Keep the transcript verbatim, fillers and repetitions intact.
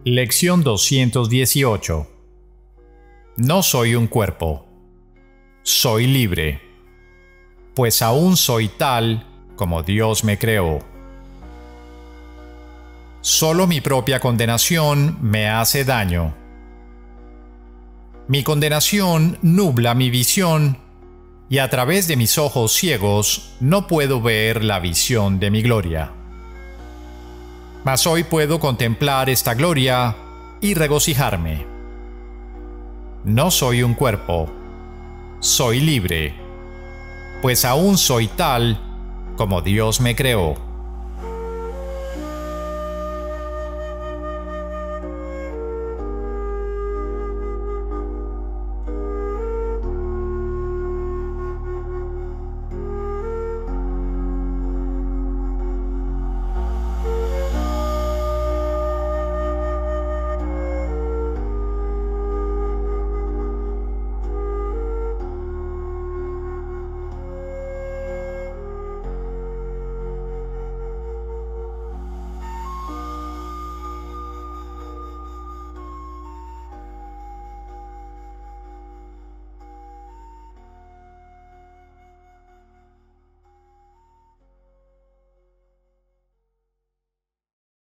Lección doscientos dieciocho. No soy un cuerpo. Soy libre, pues aún soy tal como Dios me creó. Solo mi propia condenación me hace daño. Mi condenación nubla mi visión, y a través de mis ojos ciegos no puedo ver la visión de mi gloria. Mas hoy puedo contemplar esta gloria y regocijarme. No soy un cuerpo, soy libre, pues aún soy tal como Dios me creó.